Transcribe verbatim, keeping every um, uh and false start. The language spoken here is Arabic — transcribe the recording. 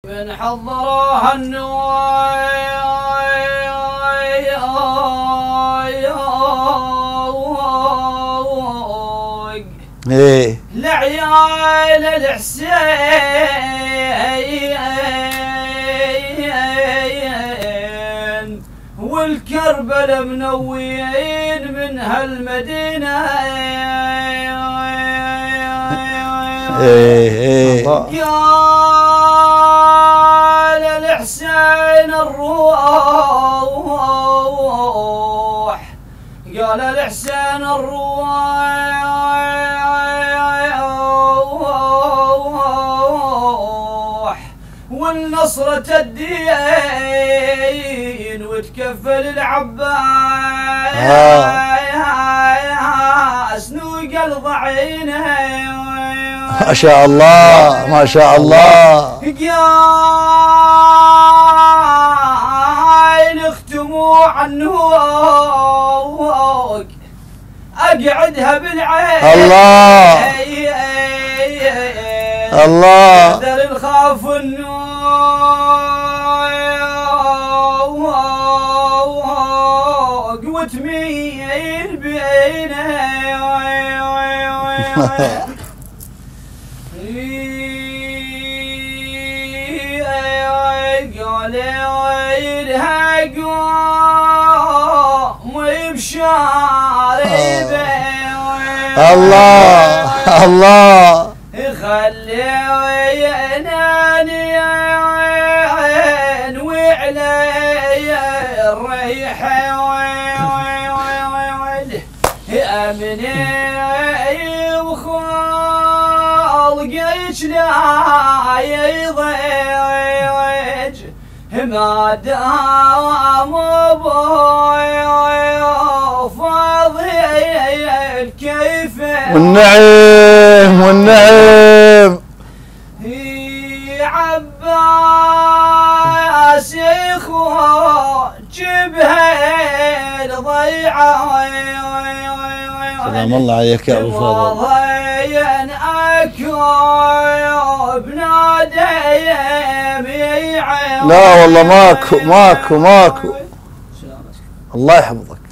من حضروها النوي ايه لعيال الحسين والكربل منويين من هالمدينة. ايه ايه قال الحسين الروح، قال الحسين الروح والنصرة الدين وتكفل العباس نوق الضعينه. ما شاء الله ما شاء الله. قايل اختموا عنوق اقعدها بالعين. الله الله قدر الخاف النوق وتميل بينه. قال يرهقوا ويبشاري الله الله خلي يناني وعلي الريحة أمني وخالقيش لا يضيج ما دام ابوي فاضي كيف والنعيم والنعيم. عباس يخو جبهه ضيعه. سلام الله عليك يا ابو فاضل. لا والله ماكو ماكو ماكو. الله يحفظك.